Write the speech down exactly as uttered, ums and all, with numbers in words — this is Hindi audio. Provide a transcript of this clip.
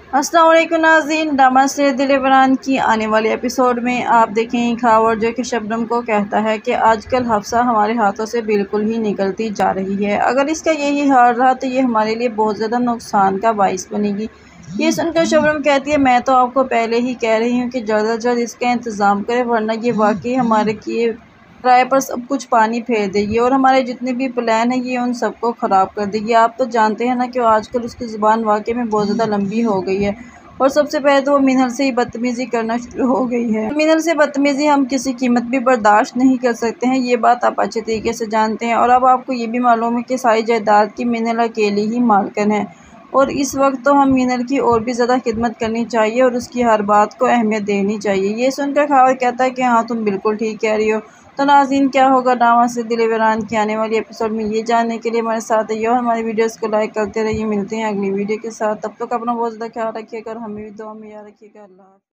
अस्सलाम वालेकुम नाज़रीन, ड्रामा सीरियल दिल इमरान की आने वाले एपिसोड में आप देखें खावर जो कि शबनम को कहता है कि आजकल हफ्सा हमारे हाथों से बिल्कुल ही निकलती जा रही है। अगर इसका यही हाल रहा तो ये हमारे लिए बहुत ज़्यादा नुकसान का बाइस बनेगी। ये सुनकर शबनम कहती है, मैं तो आपको पहले ही कह रही हूँ कि जल्द अज जल्द इसका इंतज़ाम करें, वरना ये वाकई हमारे किए किराए पर सब कुछ पानी फेर देगी और हमारे जितने भी प्लान है ये उन सबको ख़राब कर देगी। आप तो जानते हैं ना कि आजकल उसकी ज़ुबान वाकई में बहुत ज़्यादा लंबी हो गई है और सबसे पहले तो वो मिनल से ही बदतमीज़ी करना शुरू हो गई है। मिनल से बदतमीज़ी हम किसी कीमत भी बर्दाश्त नहीं कर सकते हैं, ये बात आप अच्छे तरीके से जानते हैं। और अब आपको ये भी मालूम है कि सारी जायदाद की मिनल अकेली ही मालकिन है और इस वक्त तो हम मिनल की और भी ज़्यादा खिदमत करनी चाहिए और उसकी हर बात को अहमियत देनी चाहिए। ये सुनकर खावर कहता है कि हाँ, तुम बिल्कुल ठीक कह रही हो। तो नाज़रीन, क्या होगा ड्रामा से दिल इमरान की आने वाली एपिसोड में, ये जानने के लिए हमारे साथ रहिए और हमारी वीडियोस को लाइक करते रहिए। मिलते हैं अगली वीडियो के साथ, तब तक अपना बहुत ज़्यादा ख्याल रखिएगा और हमें भी दुआ में याद रखिएगा। अल्लाह।